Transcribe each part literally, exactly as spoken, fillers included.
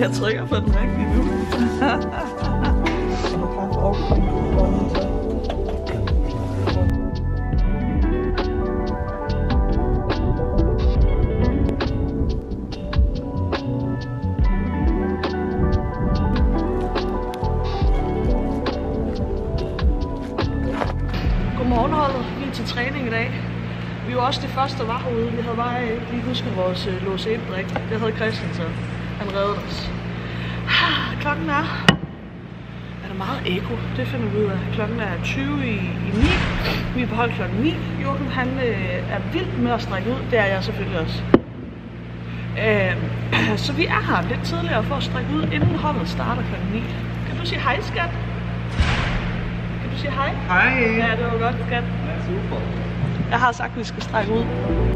Jeg trykker på den rigtige nu. Godmorgenholdet. Vi er til træning i dag. Vi var også det første, der var herude. Vi havde bare ikke lige husket vores uh, låse et-drik. Det havde Christian, så han reddede os. Klokken er... Er der meget eko? Det finder vi ud af. Klokken er tyve i, i ni. Vi er på hold klokken ni. Jordan, han øh, er vild med at strække ud. Det er jeg selvfølgelig også. Øh, så vi er her lidt tidligere for at strække ud, inden holdet starter klokken ni. Kan du sige hej, skat? Kan du sige hej? Hej! Ja, det var godt, skat. Ja, super. Jeg har sagt, at vi skal strække ud.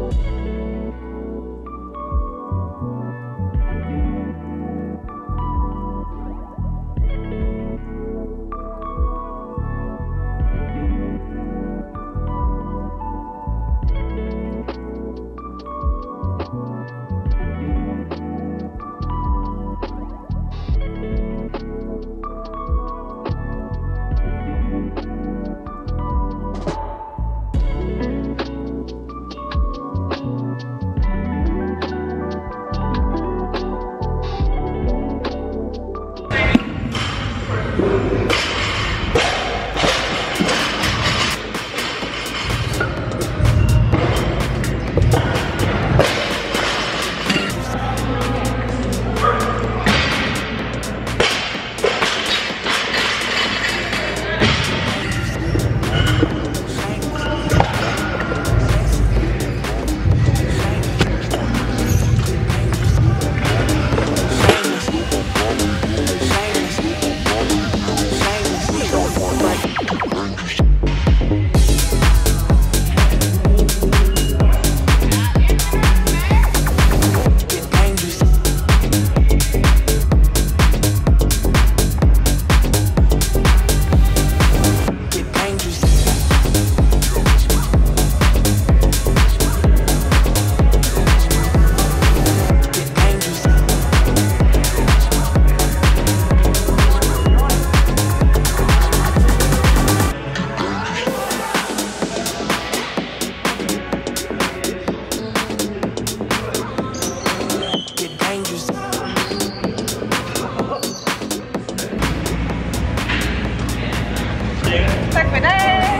Tak for i dag!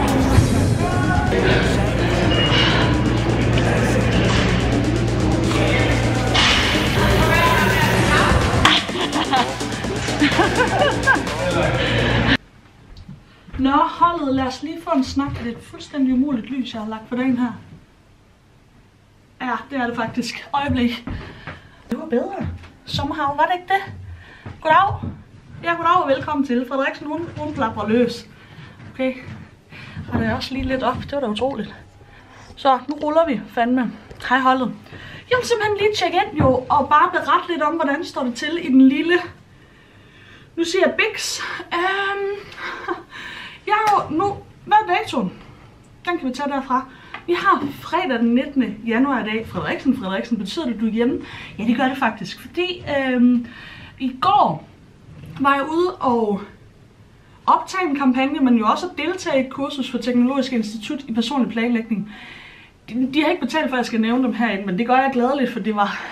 Nå, holdet, lad os lige få en snak. Det er et fuldstændig umuligt lys, jeg har lagt for dagen her. Ja, det er det faktisk. Øjeblik. Det var bedre. Sommerhav, var det ikke det? Goddag. Ja, goddag og velkommen til. Frederiksen, hun, hun plapper løs. Okay. Og det er også lige lidt op. Det var da utroligt. Så, nu ruller vi fandme. Hej holdet. Jeg vil simpelthen lige tjekke ind jo, og bare berette lidt om, hvordan står det til i den lille... Nu siger jeg Bix. Um... Jeg har jo nu... Hvad er datoen? Den kan vi tage derfra. Vi har fredag den nittende januar i dag. Frederiksen, Frederiksen, betyder det, du er hjemme? Ja, det gør det faktisk. Fordi øhm, i går var jeg ude og optage en kampagne, men jo også at deltage i et kursus for Teknologisk Institut i personlig planlægning. De, de har ikke betalt for, at jeg skal nævne dem herinde, men det gør jeg gladeligt, for det var...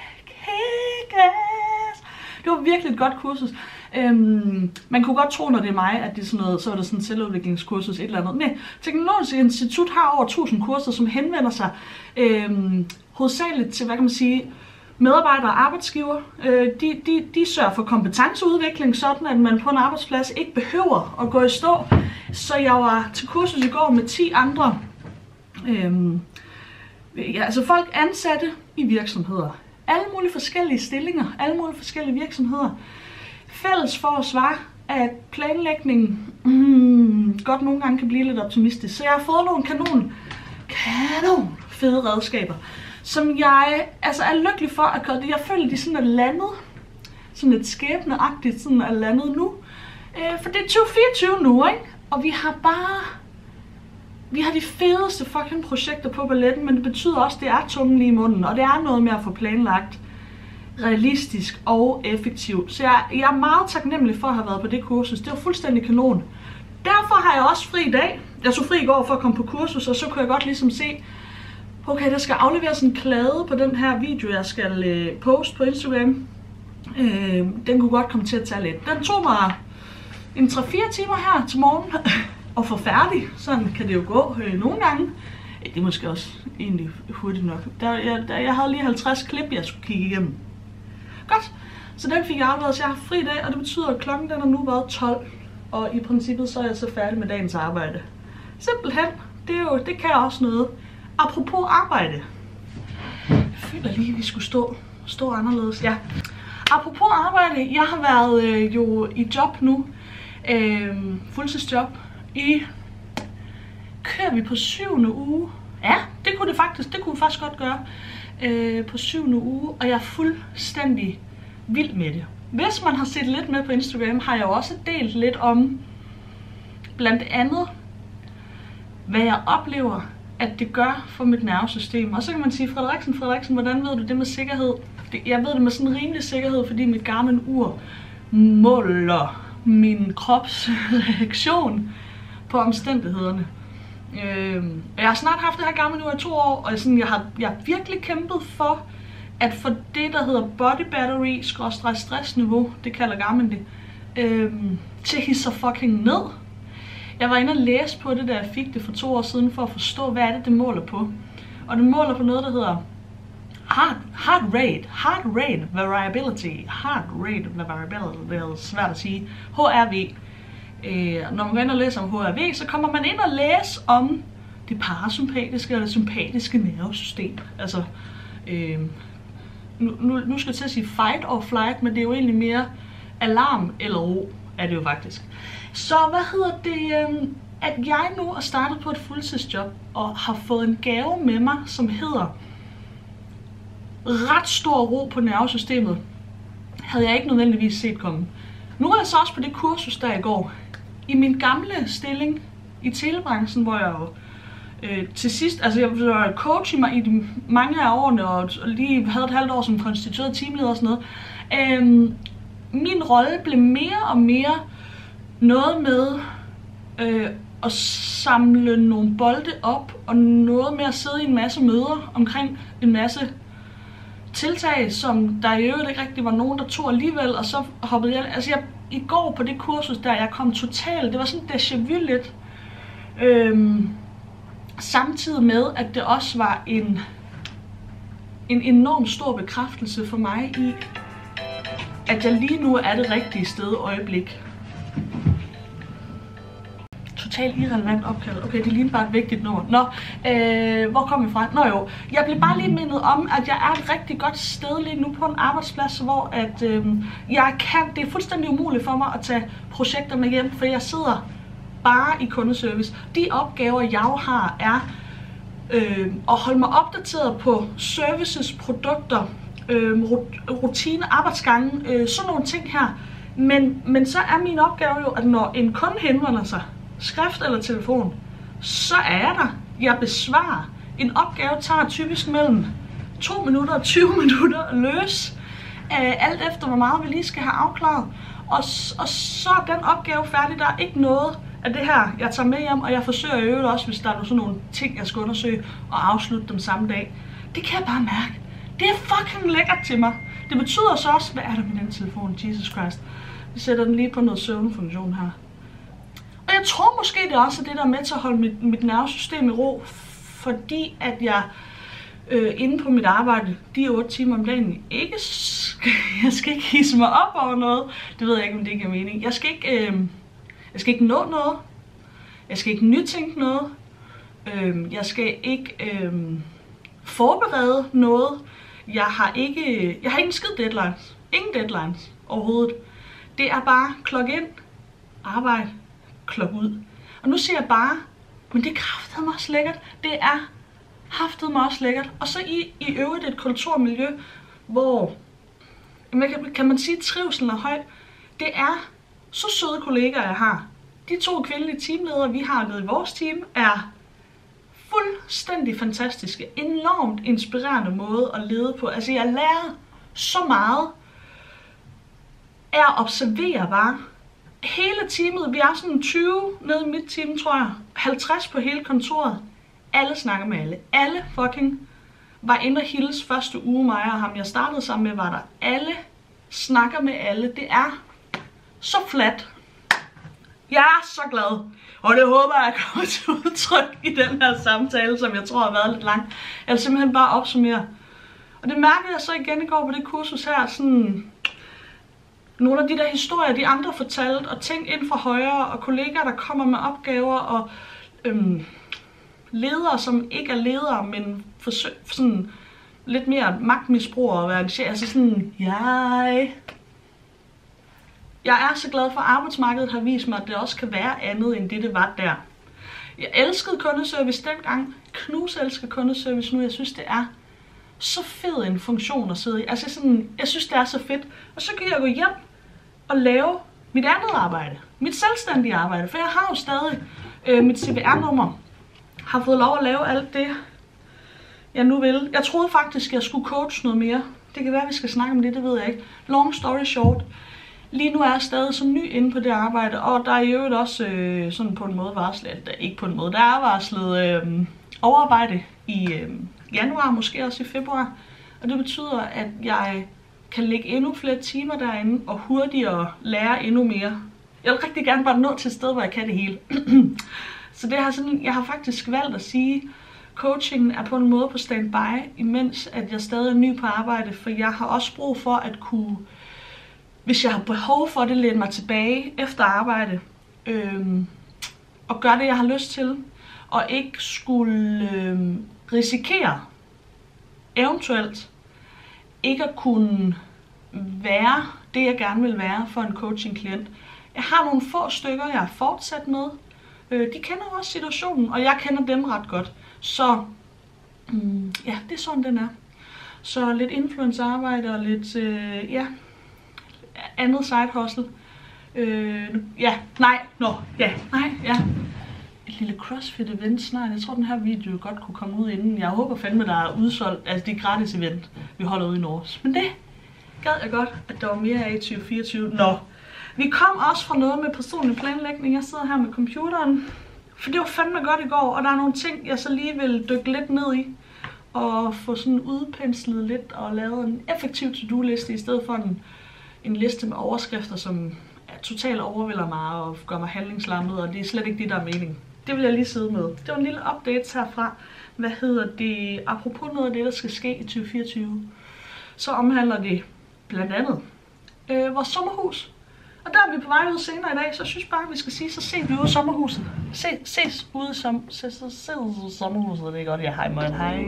Det var virkelig et godt kursus. Øhm, man kunne godt tro, når det er mig, at det er sådan noget, så er det sådan et selvudviklingskursus, et eller andet. Nej, Teknologisk Institut har over tusind kurser, som henvender sig øhm, hovedsageligt til, hvad kan man sige, medarbejdere og arbejdsgiver. Øh, de, de, de sørger for kompetenceudvikling, sådan at man på en arbejdsplads ikke behøver at gå i stå. Så jeg var til kursus i går med ti andre, øhm, ja, altså folk ansatte i virksomheder. Alle mulige forskellige stillinger, alle mulige forskellige virksomheder. Fælles for at svare, at planlægningen mm, godt nogle gange kan blive lidt optimistisk. Så jeg har fået nogle kanon, kanon fede redskaber, som jeg altså er lykkelig for at gøre det. Jeg føler, de sådan er landet, sådan et skæbneagtigt sådan er landet nu. Øh, for det er tyve fireogtyve nu, ikke? Og vi har bare, vi har de fedeste fucking projekter på balletten, men det betyder også, at det er tungen lige i munden, og det er noget med at få planlagt realistisk og effektivt. Så jeg, jeg er meget taknemmelig for at have været på det kursus. Det var fuldstændig kanon. Derfor har jeg også fri i dag. Jeg så fri i går for at komme på kursus, og så kunne jeg godt ligesom se, okay, der skal afleveres en klade på den her video, jeg skal øh, poste på Instagram. Øh, den kunne godt komme til at tage lidt. Den tog mig en tre fire timer her til morgen og få færdig. Sådan kan det jo gå øh, nogle gange. Det er måske også egentlig hurtigt nok. Der, jeg, der, jeg havde lige halvtreds klip, jeg skulle kigge igennem. Godt, så den fik jeg afleveret, så jeg har fri i dag, og det betyder, at klokken den er nu været tolv. Og i princippet så er jeg så færdig med dagens arbejde. Simpelthen, det, er jo, det kan også noget. Apropos arbejde. Jeg føler lige, at vi skulle stå, stå anderledes. Ja. Apropos arbejde, jeg har været øh, jo i job nu. Øh, fuldtidsjob. I kører vi på syvende uge. Ja, det kunne det faktisk, det kunne vi faktisk godt gøre. Øh, på syvende uge, og jeg er fuldstændig vild med det. Hvis man har set lidt med på Instagram, har jeg også delt lidt om blandt andet, hvad jeg oplever, at det gør for mit nervesystem. Og så kan man sige, Frederiksen, Frederiksen, hvordan ved du det med sikkerhed? Det, jeg ved det med sådan en rimelig sikkerhed, fordi mit Garmin-ur måler min krops reaktion på omstændighederne. Øh, jeg har snart haft det her Garmin-ur i to år, og sådan, jeg, har, jeg har virkelig kæmpet for, at for det, der hedder body battery, skråstreg stressniveau, det kalder Garmin det, øh, til at hisse sig fucking ned. Jeg var inde og læse på det, da jeg fik det for to år siden, for at forstå, hvad er det, det måler på. Og det måler på noget, der hedder heart, heart rate, heart rate variability, heart rate variability, det er svært at sige, H R V. Øh, når man går ind og læser om H R V, så kommer man ind og læser om det parasympatiske og det sympatiske nervesystem. Altså, øh, nu, nu, nu skal jeg til at sige fight or flight, men det er jo egentlig mere alarm eller ro, er det jo faktisk. Så hvad hedder det, øh, at jeg nu er startet på et fuldtidsjob og har fået en gave med mig, som hedder ret stor ro på nervesystemet, havde jeg ikke nødvendigvis set komme. Nu er jeg så også på det kursus, der i går. I min gamle stilling i telebranchen, hvor jeg jo øh, til sidst, altså jeg var coach i mig i de mange af årene, og lige havde et halvt år som konstitueret teamleder og sådan noget. Øh, min rolle blev mere og mere noget med øh, at samle nogle bolde op, og noget med at sidde i en masse møder omkring en masse tiltag, som der i øvrigt ikke rigtig var nogen, der tog alligevel, og så hoppede jeg, altså jeg, i går på det kursus der, jeg kom totalt, det var sådan déjà vu lidt, øhm, samtidig med, at det også var en, en enorm stor bekræftelse for mig i, at jeg lige nu er det rigtige sted øjeblik. Totalt irrelevant opkald. Okay, det ligner bare et vigtigt nummer. Nå, øh, hvor kom vi fra? Nå jo, jeg blev bare lige mindet om, at jeg er et rigtig godt sted lige nu på en arbejdsplads, hvor at, øh, jeg kan, det er fuldstændig umuligt for mig at tage projekter med hjem, for jeg sidder bare i kundeservice. De opgaver, jeg har, er øh, at holde mig opdateret på services, produkter, øh, rutine, arbejdsgange, øh, sådan nogle ting her. Men, men så er min opgave jo, at når en kunde henvender sig, skrift eller telefon, så er jeg der. Jeg besvarer. En opgave tager typisk mellem to minutter og tyve minutter at løse. Uh, alt efter hvor meget vi lige skal have afklaret. Og, og så er den opgave færdig. Der er ikke noget af det her, jeg tager med hjem, og jeg forsøger i øvrigt også, hvis der er sådan nogle ting, jeg skal undersøge, og afslutte dem samme dag. Det kan jeg bare mærke. Det er fucking lækkert til mig. Det betyder så også, hvad er der med den telefon? Jesus Christ. Vi sætter den lige på noget søvnfunktion her. Og jeg tror måske, det også er det, der er med til at holde mit, mit nervesystem i ro, fordi at jeg øh, inde på mit arbejde, de otte timer om dagen, ikke skal, jeg skal ikke hisse mig op over noget. Det ved jeg ikke, om det giver mening. Jeg skal ikke, øh, jeg skal ikke nå noget. Jeg skal ikke nytænke noget. Øh, jeg skal ikke øh, forberede noget. Jeg har ikke, jeg har ingen skid deadlines. Ingen deadlines overhovedet. Det er bare klok ind, arbejde, klok ud. Og nu siger jeg bare, men det er kraftedeme også lækkert. Det er kraftedeme også lækkert. Og så i, i øvrigt et kulturmiljø, hvor kan, kan man sige, trivselen er høj. Det er så søde kollegaer, jeg har. De to kvindelige teamledere, vi har med i vores team, er fuldstændig fantastiske. Enormt inspirerende måde at lede på. Altså jeg lærer så meget er at observere bare. Hele teamet, vi er sådan tyve nede i mit team, tror jeg. halvtreds på hele kontoret. Alle snakker med alle. Alle fucking var inde og hilse første uge, mig og ham jeg startede sammen med, var der. Alle snakker med alle. Det er så flat. Jeg er så glad. Og det håber jeg kommer til udtryk i den her samtale, som jeg tror har været lidt lang. Jeg vil simpelthen bare opsummere. Og det mærkede jeg så igen i går på det kursus her. Sådan nogle af de der historier, de andre fortalte, og ting inden for højre, og kollegaer, der kommer med opgaver, og øhm, ledere, som ikke er ledere, men forsøg, sådan lidt mere magtmisbrugere at være en chef. Altså sådan, jeg... Jeg er så glad for, at arbejdsmarkedet har vist mig, at det også kan være andet, end det, det var der. Jeg elskede kundeservice dengang. Knus elsker kundeservice nu. Jeg synes, det er så fed en funktion at sidde i. Altså sådan, jeg synes, det er så fedt. Og så kan jeg gå hjem og lave mit andet arbejde. Mit selvstændige arbejde. For jeg har jo stadig øh, mit C V R-nummer. Har fået lov at lave alt det, jeg nu vil. Jeg troede faktisk, jeg skulle coach noget mere. Det kan være, at vi skal snakke om det, det ved jeg ikke. Long story short. Lige nu er jeg stadig så ny inde på det arbejde, og der er i øvrigt også øh, sådan på en måde varslet, ikke på en måde, der er varslet øh, overarbejde i øh, januar, måske også i februar. Og det betyder, at jeg kan lægge endnu flere timer derinde, og hurtigere lære endnu mere. Jeg vil rigtig gerne bare nå til et sted, hvor jeg kan det hele. Så det har sådan, jeg har faktisk valgt at sige, coachingen er på en måde på standby, imens at jeg stadig er ny på arbejde, for jeg har også brug for at kunne, hvis jeg har behov for det, læne mig tilbage efter arbejde, øhm, og gøre det, jeg har lyst til, og ikke skulle øhm, risikere, eventuelt, ikke at kunne være det, jeg gerne vil være for en coaching-klient. Jeg har nogle få stykker, jeg er fortsat med. Øh, de kender også situationen, og jeg kender dem ret godt. Så mm, ja, det er sådan, den er. Så lidt influencer-arbejde og lidt, øh, ja... andet side hustle. Øh, ja, nej, nå, ja, nej, ja. Et lille CrossFit event snart. Jeg tror, den her video godt kunne komme ud inden. Jeg håber fandme, der er udsolgt. Altså, det er gratis event, vi holder ude i Norge. Men det gad jeg godt, at der var mere af i tyve fireogtyve. Nå, vi kom også fra noget med personlig planlægning. Jeg sidder her med computeren. For det var fandme godt i går, og der er nogle ting, jeg så lige vil dykke lidt ned i. Og få sådan udpenslet lidt og lavet en effektiv to-do-liste i stedet for en en liste med overskrifter, som er totalt overvælder mig og gør mig handlingslammet, og det er slet ikke det, der er mening. Det vil jeg lige sidde med. Det var en lille update herfra. Hvad hedder det? Apropos noget af det, der skal ske i tyve fireogtyve, så omhandler det blandt andet øh, vores sommerhus. Og der er vi på vej ud senere i dag, så jeg synes bare, at vi skal sige, så ses vi ude i sommerhuset. Se, ses ude som, se, se, se, se, sommerhuset, det er godt. Ja, hej, møn, hej.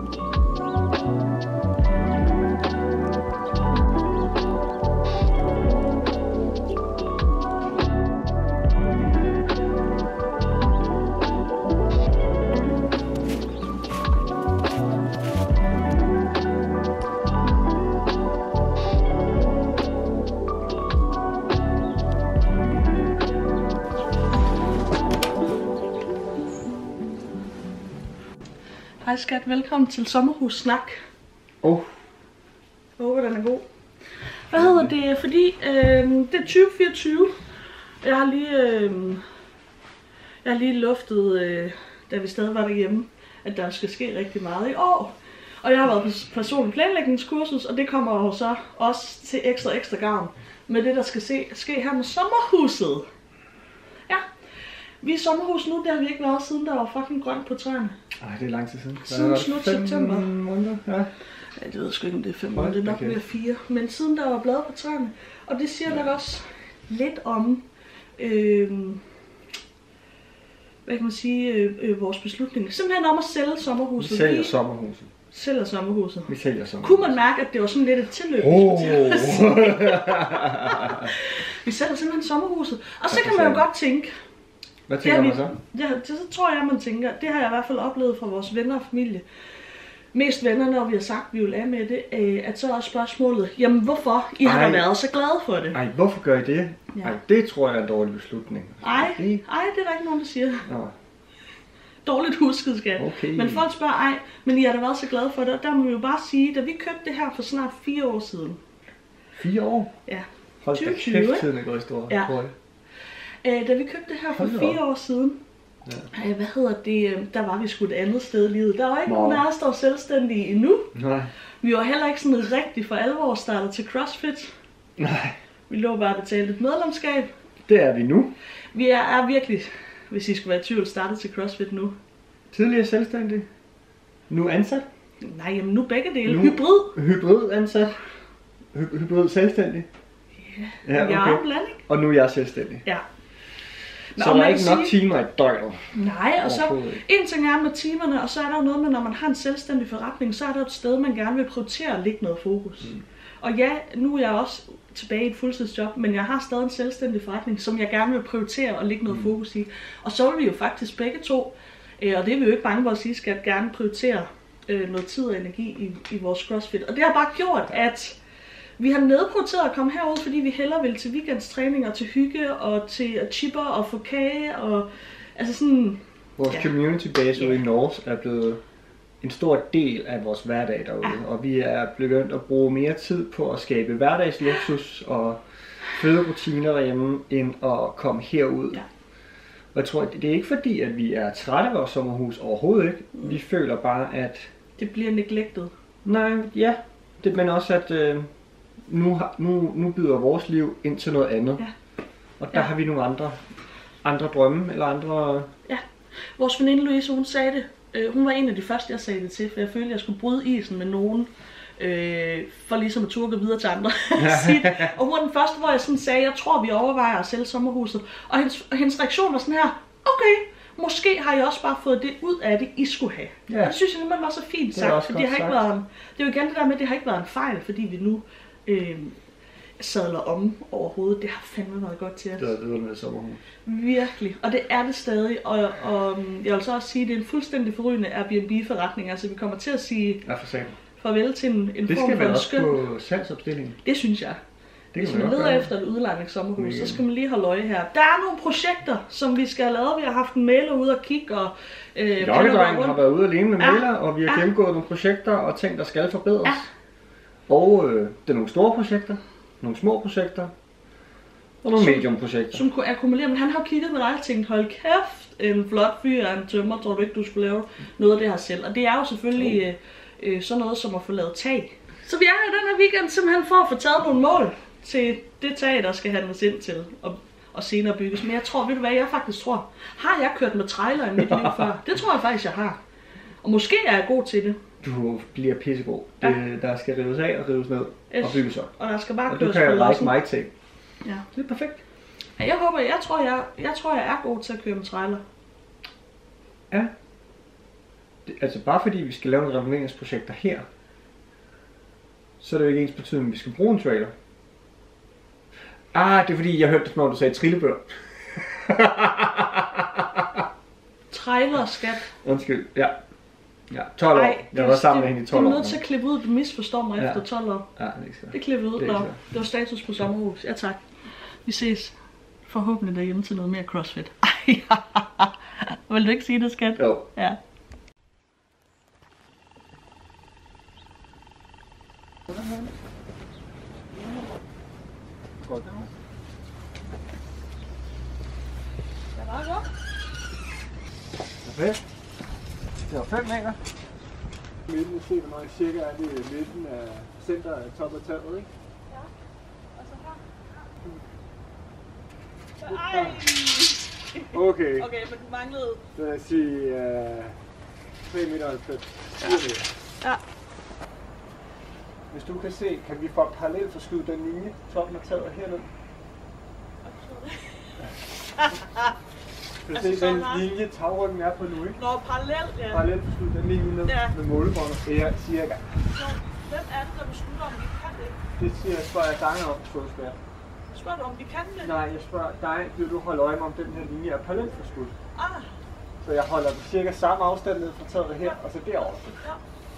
Hej skat, velkommen til Sommerhussnak. Åh. Oh. Jeg håber, den er god. Hvad hedder det? Fordi øh, det er tyve fireogtyve. Jeg har lige, øh, jeg har lige luftet, øh, da vi stadig var derhjemme, at der skal ske rigtig meget i år. Og jeg har været på personlig planlægningskursus, og det kommer jo så også til ekstra ekstra gavn med det, der skal se, ske her med sommerhuset. Ja. Vi er i sommerhus nu, det har vi ikke været siden der var fucking grønt på træerne. Ej, det er lang tid siden. Siden slut september. Måneder, ja. Ja, det ved jeg sgu ikke, om det er fem måneder, det er nok mere fire. Men siden der var blade på træerne. Og det siger ja. nok også lidt om, øh, hvad kan man sige, øh, øh, vores beslutning. Simpelthen om at sælge sommerhuset. Vi sælger sommerhuset. Sælger sommerhuset. Vi sælger sommerhuset. Kunne man mærke, at det var sådan lidt et tilløb? Oh. Vi sælger simpelthen sommerhuset. Og så kan man jo godt tænke, hvad tænker man så? Ja, det, så tror jeg, man tænker, det har jeg i hvert fald oplevet fra vores venner og familie. Mest venner, når vi har sagt, at vi vil af med det, at så er spørgsmålet, jamen hvorfor? I har da været så glade for det. Nej, hvorfor gør I det? Nej, ja. Det tror jeg er en dårlig beslutning. Nej, det er der ikke nogen, der siger. Nå. dårligt husket, skat. Okay. Men folk spørger, ej, men I har da været så glade for det. Og der må vi jo bare sige, da vi købte det her for snart fire år siden. Fire år? Ja. Hold da kæft, tiden er gået i stor. Ja. Øh, da vi købte det her for fire år siden, ja. øh, hvad hedder det, der var vi sgu et andet sted i livet. Der var ikke nogen af os, der var selvstændige endnu. Nej. Vi var heller ikke sådan rigtig for alvor startet til CrossFit. Nej. Vi lå bare betalt et medlemskab. Det er vi nu. Vi er, er virkelig, hvis I skulle være i tvivl, startet til CrossFit nu. Tidligere selvstændig. Nu ansat. Nej, jamen nu begge dele. Nu hybrid. Hybrid ansat. Hy- hybrid selvstændig. Ja, ja okay. Jeg er en blanding. Og nu er jeg selvstændig. Ja. Nå, så der er ikke nok sige... timer i døgnet. Nej, og så en ting er med timerne, og så er der jo noget med, når man har en selvstændig forretning, så er der et sted, man gerne vil prioritere at lægge noget fokus. Mm. Og ja, nu er jeg også tilbage i et fuldtidsjob, men jeg har stadig en selvstændig forretning, som jeg gerne vil prioritere at lægge noget mm. fokus i. Og så vil vi jo faktisk begge to, og det er vi jo ikke bange for at sige, skal gerne prioritere noget tid og energi i, i vores CrossFit. Og det har bare gjort, at vi har nedprioriteret at komme herud, fordi vi hellere vil til weekendstræning og til hygge og til chipper og få kage og altså sådan. Vores ja. community base ude i Norge er blevet en stor del af vores hverdag derude, ja. og vi er begyndt at bruge mere tid på at skabe hverdagsluksus og fede rutiner derhjemme, end at komme herud. Ja. Og jeg tror, det er ikke fordi, at vi er trætte af vores sommerhus overhovedet ikke. Mm. Vi føler bare, at det bliver neglected. Nej, ja, det, men også at øh, nu, nu, nu byder vores liv ind til noget andet. Ja. Og der ja. har vi nogle andre, andre drømme eller andre. Ja, vores veninde Louise, hun sagde det. Øh, hun var en af de første, jeg sagde det til, for jeg følte, at jeg skulle bryde isen med nogen, øh, for ligesom at turde gå videre til andre. Og hun var den første, hvor jeg sådan sagde, jeg tror, vi overvejer at sælge sommerhuset. Og hendes, hendes reaktion var sådan her, okay, måske har jeg også bare fået det ud af det, I skulle have. Ja. Og det synes jeg nemlig var så fint sagt, for det har ikke været en, det er jo igen det der med, at det har ikke været en fejl, fordi vi nu øh, sadler om overhovedet. Det har fandme været godt til os. Det er det med sommerhus. Virkelig, og det er det stadig, og, og jeg vil så også sige, at det er en fuldstændig forrygende Airbnb-forretning, altså vi kommer til at sige ja, for farvel til en, en det form for en skøn. Det skal man også på salgsopstillingen. Det synes jeg. Det Hvis man, man leder efter et udlejningssommerhus, mm. så skal man lige holde øje her. Der er nogle projekter, som vi skal have lavet. Vi har haft en mailer ude og kigge. Og, øh, Jokkedrengen har været ude alene med ja. mailer, og vi har ja. gennemgået nogle projekter og ting, der skal forbedres. Ja. Og øh, det er nogle store projekter, nogle små projekter og nogle medium-projekter. Som kunne akkumulere, men han har kigget med dig og tænkt, hold kæft, en flot fyr af en tømmer, tror du ikke, du skulle lave noget af det her selv. Og det er jo selvfølgelig øh, øh, sådan noget som at få lavet tag. Så vi er her den her weekend simpelthen for at få taget nogle mål til det tag, der skal handles ind til og, og senere bygges. Men jeg tror, ved du hvad, jeg faktisk tror, har jeg kørt med trailer i mit liv før? Det tror jeg faktisk, jeg har. Og måske er jeg god til det. Du bliver pissegod. Ja. Det, der skal rives af og rives ned yes. og bygges op. Og der skal bare og du kan like mig til. Ja. Det er perfekt. Ja, jeg håber, jeg tror, jeg, jeg tror, jeg er god til at køre med trailer. Ja. Det, altså bare fordi vi skal lave nogle renoveringsprojekter her, så er det jo ikke ens betydning, at vi skal bruge en trailer. Ah, det er fordi, jeg hørte det, når du sagde trillebør. Trailer, skat. Undskyld, ja. Ja, tolv år. Ej, jeg var sammen med hende i tolv år. Du er nødt til at klippe ud, du misforstår mig ja. efter tolv år. Ja, det er ikke så. Det klippede ud, det, det var status på sommerhus. Ja, tak. Vi ses forhåbentlig derhjemme til noget mere CrossFit. Ej, vil du ikke sige det, skat? Jo. Ja. Godt. Det var godt. Perfekt. Det var fem meter. Midten se, hvor meget cirka er det i midten af center af top af taget, ikke? Ja. Og så her. Ej! Okay. Okay, men du manglede. Så lad os sige uh, tre meter halvfems. fire meter. Ja. Hvis du kan se, kan vi få parallelt forskyde den linje, toppen af taget herned? Du kan altså se den linje, tagryggen er på nu, ikke? Nå, parallelt, ja. Parallelt forskyde den linje ned ja. med målebåndet. Det er cirka. Så, hvem er det, der beslutter, om vi kan det? Det siger, spørger jeg dig om, så du skal. Spørger du, om vi kan det? Nej, jeg spørger dig, vil du holde øje med, om den her linje er parallelt forskudt? Ah. Så jeg holder den cirka samme afstand ned fra taget her, og så derovre. Ja.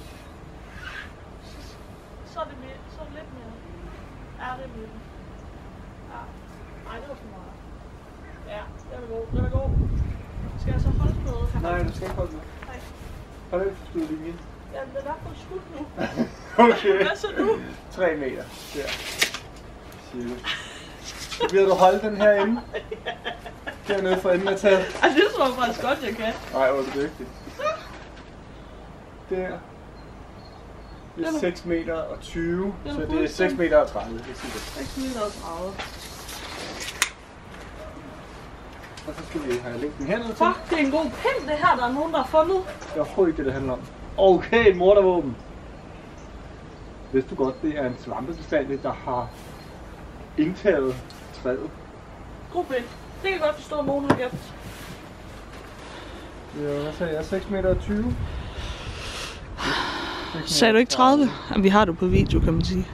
Så er det, mere, så er det lidt mere. Ja, det er mere. Ja. Nej, det var for meget. Ja, den er god. Den er god. Skal jeg så holde på noget her? Nej, du skal ikke holde med. Nej. Har du ikke forstået linjen? Jamen, den er på skudt nu. Okay. Hvad så nu? tre meter. Der. Cirka. Vil du holde den herinde? Dernede for enden af taget. Ej, det tror jeg faktisk godt, jeg kan. Nej, hvor er du dygtig. Der. Det er seks meter og tyve, så det er seks meter og tredive. seks meter og tredive. Og så skal vi have længden hernede til. Fuck, det er en god pind, det her, der er nogen, der har fundet. Det er overhovedet ikke det, det handler om. Okay, mordervåben. Vidste du godt, det er en svampebestand, der har indtaget træet? God pind. Det kan jeg godt forstå, at nogen har gemt. Ja, hvad sagde jeg? seks meter og tyve? Sagde du ikke tredive? Jamen, vi har det på video, kan man sige.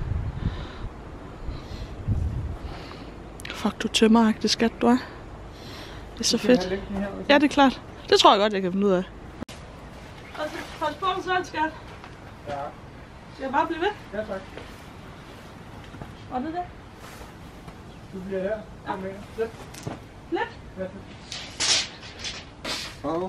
Fuck, du tømmeragtig skat, du er. Det er så fedt. Ja, det er klart. Det tror jeg godt, jeg kan finde ud af. Altså, pas på dig selv, skat. Ja. Skal jeg bare blive ved? Ja, tak. Og det er det. Du bliver her. Kom med. Lidt. Lidt? Ja, og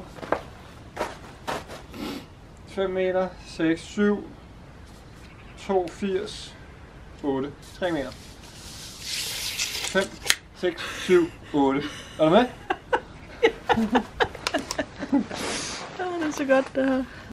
fem meter, seks, syv, toogfirs, otte, tre meter. fem, seks, syv, otte. Er du med? Det er så godt, det her.